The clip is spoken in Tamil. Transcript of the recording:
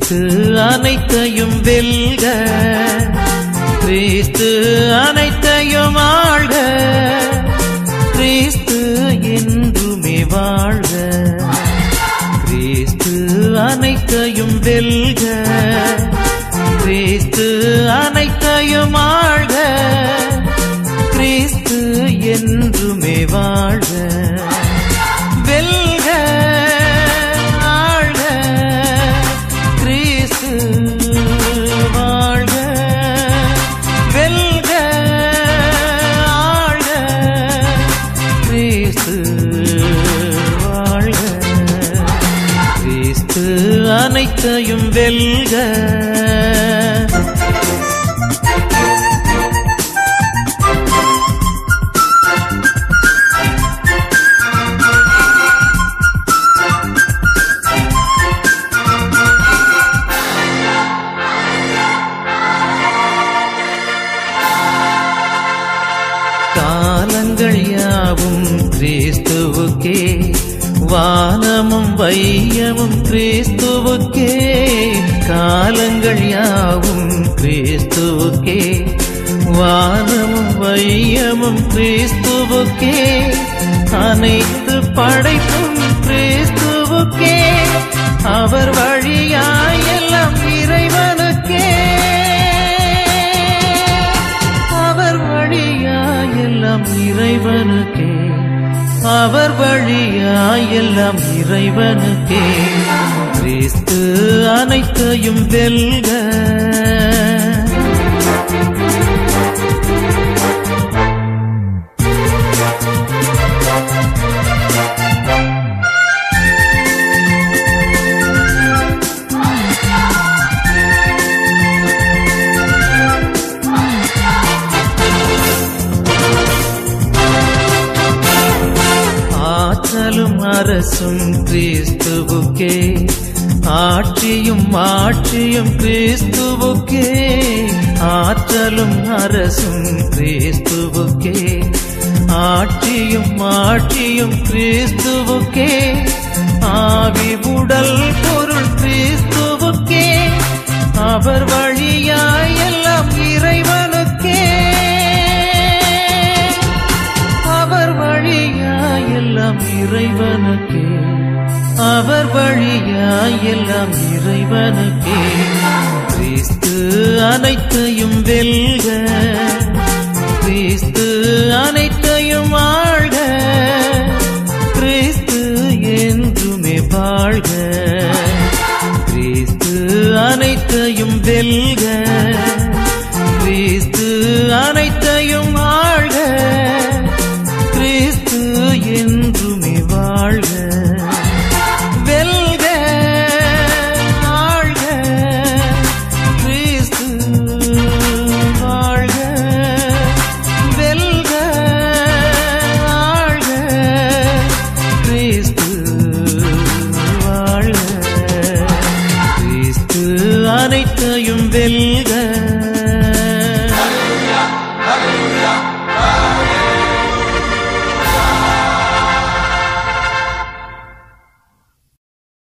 கிறிஸ்து அனைத்தையும் வெல்க, கிறிஸ்து அனைத்தையும் ஆள்க, கிறிஸ்து என்றுமே வாழ்க. கிறிஸ்து அனைத்தையும் வெல்க, கிறிஸ்து அனைத்தையும் ஆள்க, கிறிஸ்து என்றுமே வாழ்க. வெல்க ஆள்க கிறிஸ்து வாழ்க, வெல்க ஆள்க கிறிஸ்து வாழ்க. கிறிஸ்து அனைத்தையும் வெல்க. காலங்கள் யாவும் கிறிஸ்துவுக்கே, வானமும் வையமும் கிறிஸ்துவுக்கே. காலங்கள் யாவும் கிறிஸ்துவுக்கே, வானமும் வையமும் கிறிஸ்துவுக்கே. அனைத்து படைப்பும் கிறிஸ்துவுக்கே, அவர் வழியாய் எல்லாம் இறைவனுக்கே. அவர் வழியாய் எல்லாம் இறைவனுக்கே, அவர் வழியாய் எல்லாம் இறைவனுக்கே. கிறிஸ்து அனைத்தையும் வெல்க. ஆற்றலும் அரசும் கிறிஸ்துவுக்கே, ஆட்சியும் மாட்சியும் கிறிஸ்துவுக்கே. ஆற்றலும் அரசும் கிறிஸ்துவுக்கே, ஆட்சியும் மாட்சியும் கிறிஸ்துவுக்கே. ஆவி உடல் பொருள் கிறிஸ்துவுக்கே, அவர் வழியாய் எல்லாம் இறைவனுக்கே. அவர் வழியாய் எல்லாம் இறைவனுக்கே, அவர் வழியாய் எல்லாம் இறைவனுக்கே. கிறிஸ்து அனைத்தையும் வெல்க, கிறிஸ்து அனைத்தையும் ஆள்க, கிறிஸ்து என்றுமே வாழ்க. கிறிஸ்து அனைத்தையும் வெல்க, கிறிஸ்து அனைத்தையும் ஆள்க, கிறிஸ்து என்றுமே வாழ்க. வெல்க ஆள்க கிறிஸ்து வாழ்க, வெல்க ஆள்க கிறிஸ்து வாழ்க. கிறிஸ்து அனைத்தையும் வெல்க.